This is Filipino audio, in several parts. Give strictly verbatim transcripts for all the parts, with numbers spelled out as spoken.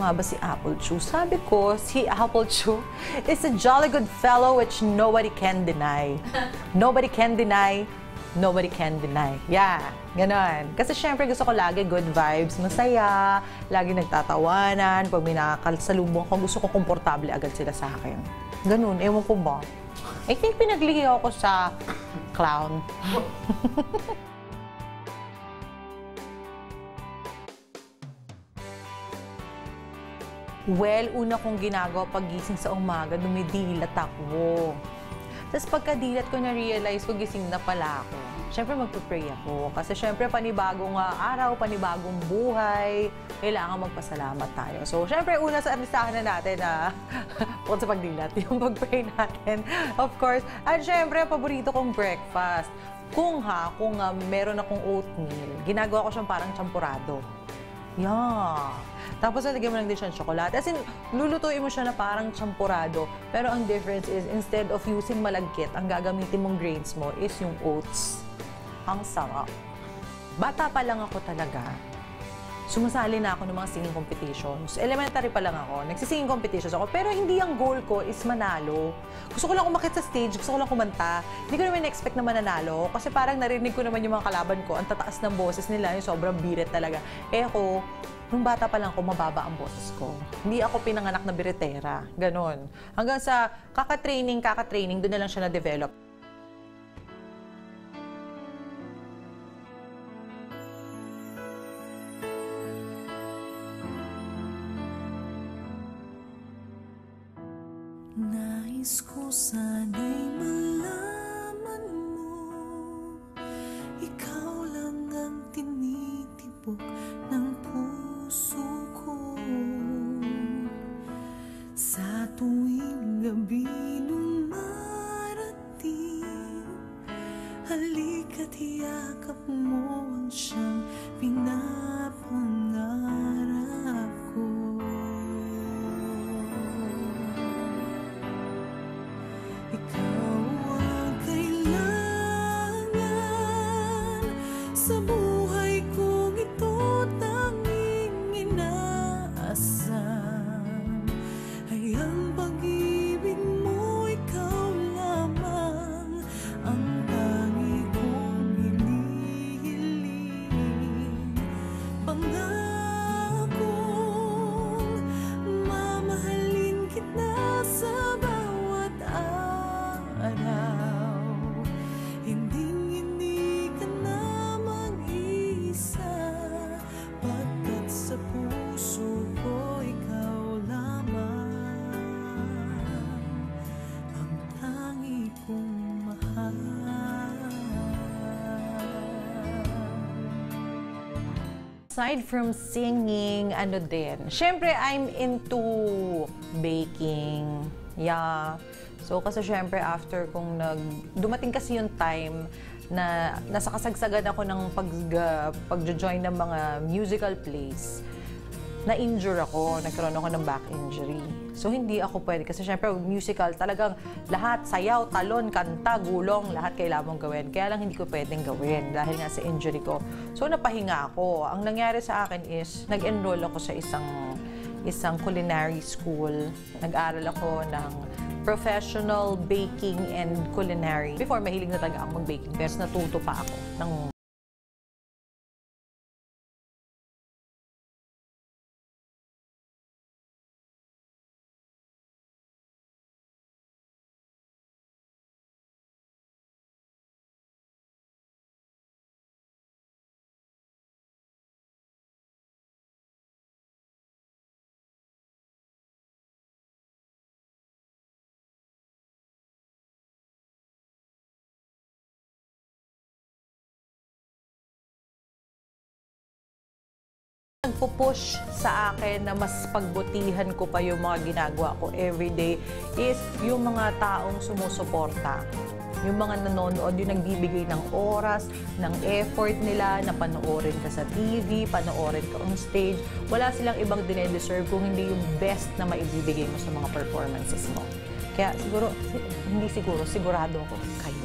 nga ba si Applechew? Sabi ko, si Applechew is a jolly good fellow which nobody can deny. Nobody can deny, nobody can deny. Yeah, ganon. Kasi syempre gusto ko lagi good vibes, masaya, lagi nagtatawanan. Pag may nakakasalubong ko, gusto ko komportable agad sila sa akin. Ganon, ewan ko ba? I think pinaglihi ako sa clown. Well, una kong ginagawa paggising sa umaga, dumidilat ako. Tapos pagkadilat ko, na-realize ko, gising na pala ako. Siyempre, magpipray ako. Kasi siyempre, panibagong uh, araw, panibagong buhay, kailangan magpasalamat tayo. So, siyempre, una sa listahan na natin, na uh, sa pagdilat, yung pag-pray natin, of course. At siyempre, paborito kong breakfast. Kung ha, kung uh, meron akong oatmeal, ginagawa ko siyang parang champurado. Yeah. Tapos, lalagyan mo lang din siya ng chocolate. As in, lulutuin mo siya na parang champurado. Pero ang difference is, instead of using malagkit, ang gagamitin mong grains mo is yung oats. Ang sarap. Bata pa lang ako talaga. Sumasali na ako ng mga singing competitions. Elementary pa lang ako. Nagsisinging competitions ako. Pero hindi ang goal ko is manalo. Gusto ko lang umakit sa stage. Gusto ko lang kumanta. Hindi ko naman na-expect na mananalo. Kasi parang narinig ko naman yung mga kalaban ko. Ang tataas ng boses nila. Yung sobrang birit talaga. Eh ako, nung bata pa lang ako, mababa ang boses ko. Hindi ako pinanganak na biritera. Ganon. Hanggang sa kaka-training, kaka-training, doon na lang siya na-develop. Nais ko sana'y malaman mo, ikaw lang ang tinitibok ng puso ko. Sa tuwing gabi nung marating, halika't yakap mo ang siyang pinapangarap ko. Ikaw ang kailangan sa buhay kong ito, tanging inaasam ay ang pag-ibig mo, ikaw lamang ang tangi kong hinihiling. Pangakong mamahalin kita sa bawat araw. Hinding-hindi ka na mag-isa, pagkat sa puso ko ikaw lamang ang tangi kong mahal. Aside from singing, ano din, syempre I'm into baking. Yeah. So, kasi syempre, after kung nag... Dumating kasi yung time na nasa kasagsagan ako ng pag, uh, pag-join ng mga musical plays. Na-injure ako, nagkaroon ako ng back injury. So, hindi ako pwede. Kasi syempre, musical, talagang lahat, sayaw, talon, kanta, gulong, lahat kailangan mong gawin. Kaya lang hindi ko pwedeng gawin dahil nga sa injury ko. So, napahinga ako. Ang nangyari sa akin is, nag-enroll ako sa isang isang culinary school. Nag-aral ako ng professional baking and culinary. Before, mahilig na talaga ako mag-baking. Pero natuto pa ako ng nagpo-push sa akin na mas pagbutihan ko pa yung mga ginagawa ko everyday is yung mga taong sumusuporta. Yung mga nanonood, yung nagbibigay ng oras, ng effort nila, na panoorin ka sa T V, panoorin ka on stage. Wala silang ibang dine-deserve kung hindi yung best na maibibigay mo sa mga performances mo. Kaya siguro, hindi siguro, sigurado ako kayo.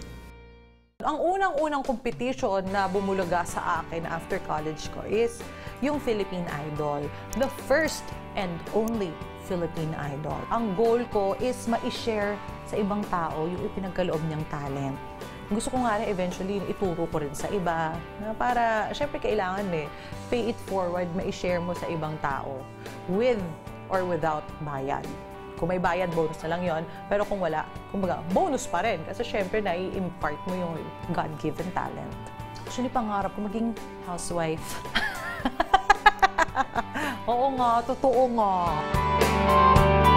Ang unang-unang competition na bumulaga sa akin after college ko is yung Philippine Idol. The first and only Philippine Idol. Ang goal ko is ma-share sa ibang tao yung ipinagkaloob niyang talent. Gusto ko nga rin eventually ituro ko rin sa iba na para, syempre kailangan eh, pay it forward, ma-share mo sa ibang tao with or without bayad. Kung may bayad, bonus na lang yon. Pero kung wala, kumbaga, bonus pa rin. Kasi syempre, nai-impart mo yung God-given talent. Actually, pangarap ko maging housewife. Oo nga, totoo nga.